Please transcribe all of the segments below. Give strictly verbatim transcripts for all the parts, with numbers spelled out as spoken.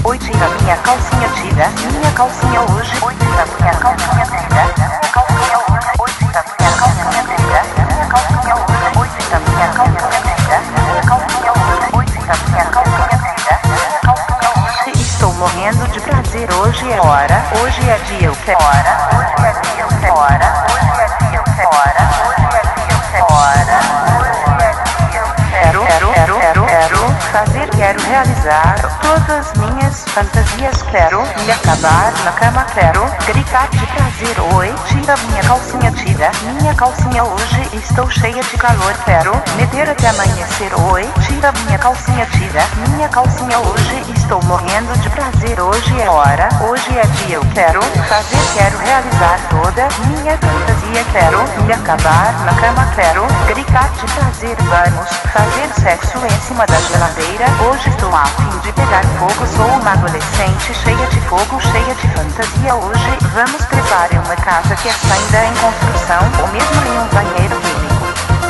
Oi, tira minha calcinha, tira minha calcinha hoje. Oi, tira minha calcinha, tira minha calcinha hoje. Oi, tira minha calcinha, tira minha calcinha hoje. Oi, tira minha calcinha, tira minha calcinha hoje. Oi, tira minha calcinha, tira minha calcinha hoje. Estou morrendo de prazer, hoje é hora. Hoje é dia, eu quero hora. Hoje é dia, eu quero hora. Hoje é dia, eu quero hora. Hoje é dia, eu quero hora. Hoje é dia, eu quero, quero, quero, quero, quero fazer, quero realizar todas minhas fantasias, quero me acabar na cama, quero gritar de prazer. Oi, tira minha calcinha, tira minha calcinha hoje, estou cheia de calor, quero meter até amanhecer. Oi, tira minha calcinha, tira minha calcinha hoje, estou morrendo de prazer, hoje é hora, hoje é dia, eu quero fazer, quero realizar toda minha fantasia, quero me acabar na cama, quero gritar de prazer. Vamos fazer sexo em cima da geladeira, hoje estou a fim de pegar fogo, sou uma adolescente cheia de fogo, cheia de fantasia. Hoje vamos trepar em uma casa que está ainda em construção, ou mesmo em um banheiro químico.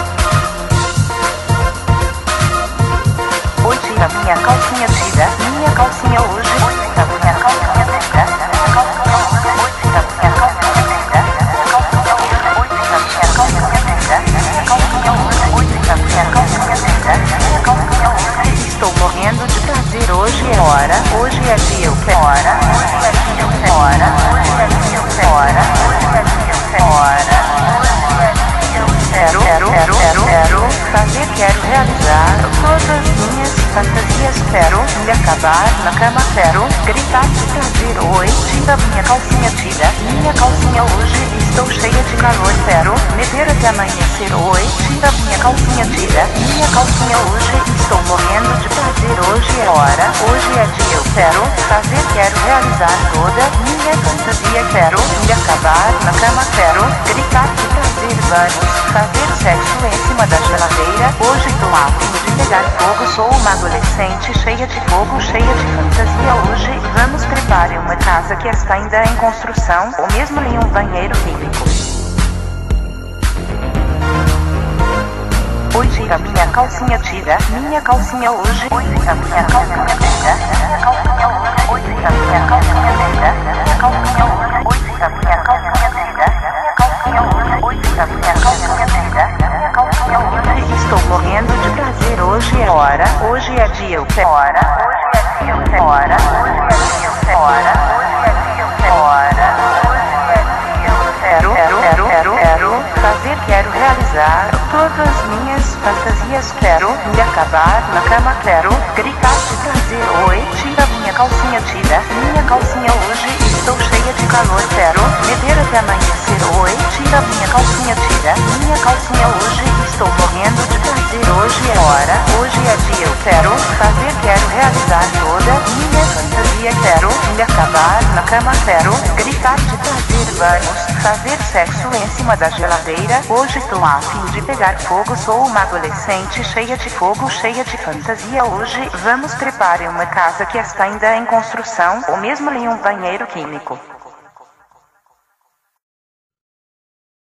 Oi, tira minha calcinha, tira minha calcinha hoje. Oi, tira minha calcinha, tira minha calcinha hoje. Oi, tira minha calcinha, tira minha calcinha hoje. Oi, tira minha calcinha, tira minha calcinha hoje. Oi, tira minha calcinha, tira minha calcinha hoje. Estou morrendo de prazer, hoje é hora. Hoje é dia, eu quero hora. Hoje é dia, eu quero hora. Hoje é dia, eu quero hora. Hoje é dia, eu quero hora. Hoje é dia, eu quero, quero, quero, quero, quero fazer, quero realizar todas minhas fantasias, quero me acabar na cama, quero gritar de prazer. Oi, tira minha calcinha, tira minha calcinha hoje, estou cheia de calor, quero meter até amanhecer. Oi, tira minha calcinha, tira minha calcinha hoje, estou morrendo de prazer, hoje é hora, hoje é dia, eu quero fazer, quero realizar toda minha fantasia, quero me acabar na cama, quero gritar de prazer. Vamos fazer sexo em cima da geladeira, hoje estou a fim de pegar fogo, sou uma adolescente cheia de fogo, cheia de fantasia. Hoje vamos trepar em uma casa que está ainda em construção, ou mesmo em um banheiro químico. Oi, tira minha calcinha, tira minha calcinha hoje. Oi, tira minha calcinha, tira minha calcinha hoje. Oi, tira minha calcinha, tira minha calcinha hoje. Oi, tira minha calcinha, tira minha calcinha hoje. Oi, tira minha calcinha, tira minha calcinha hoje. Estou morrendo de prazer, hoje é hora. Hoje é dia, eu quero hora. Hoje é dia, eu quero hora. Hoje é dia, eu quero hora. Hoje é dia, eu quero hora. Hoje é dia, eu quero, quero, quero, quero, quero fazer, quero realizar todas minhas fantasias, quero me acabar na cama, quero gritar de prazer. Oi, tira minha calcinha, tira minha calcinha hoje, estou cheia de calor, quero meter até amanhecer. Oi, tira minha calcinha, tira minha calcinha hoje, estou morrendo de prazer, hoje é hora, hoje é dia, eu quero fazer, quero realizar toda minha fantasia, quero me acabar na cama, quero gritar de prazer. Vamos fazer sexo em cima da geladeira, hoje estou a fim de pegar fogo, sou uma adolescente cheia de fogo, cheia de fantasia. Hoje vamos trepar em uma casa que está ainda em construção, ou mesmo em um banheiro químico.